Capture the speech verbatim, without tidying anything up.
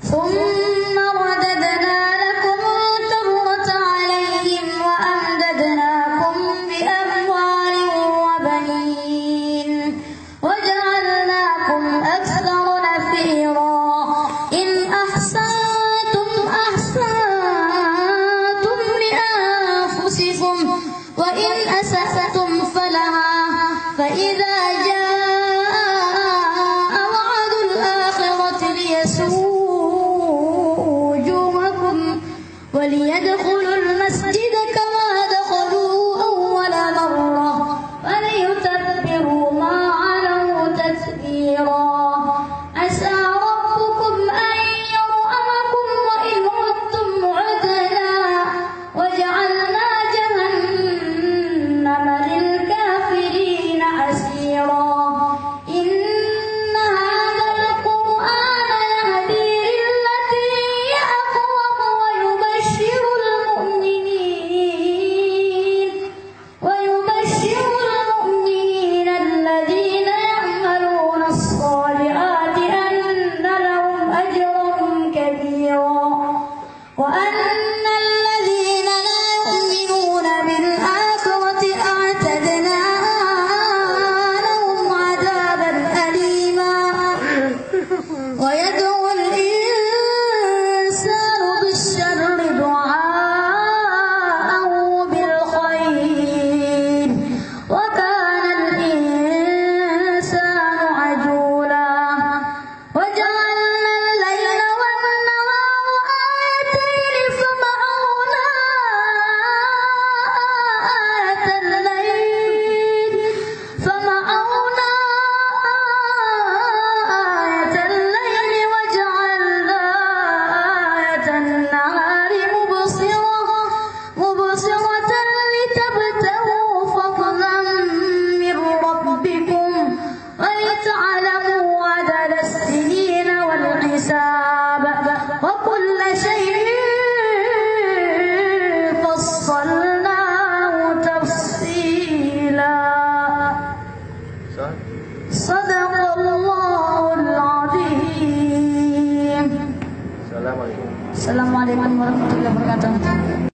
ثم رددنا لكم الكرة عليهم وأمددناكم بأموال وبنين وجعلناكم أكثر نفيرا إن أحسنتم أحسنتم لأنفسكم وإن أسأتم فلها فإذا جاء وعد الآخرة ليسوءوا وجوهكم وليدخلوا المسجد كما دخلوا أول مرة وليتبروا ما علوا تتبيرا عسى ربكم أن يرحمكم وإن عدتم عدنا وجعلنا جهنم للكافرين حسيرا إن هذا القرآن يهدي للتي هي أقوم ويبشر المؤمنين ويبشر المؤمنين الذين يعملون الصالحات أن لهم أجرا كبيرا وأن الذين لا يؤمنون بالآخرة أعتدنا لهم عذابا أليما ويدعو الإنسان بالشر دعاءه بالخير وكان الإنسان عجولا وجعلنا الليل والنهار آيتين فمحونا آية الليل فمحونا آية الليل وجعلنا آية النهار مبصرة مبصرة لتبتغوا فضلا من ربكم ولتعلموا عدد السنين والحساب وكل شيء فصلناه تفصيلا صدق الله العظيم. Assalamualaikum. Assalamualaikum warahmatullahi wabarakatuh.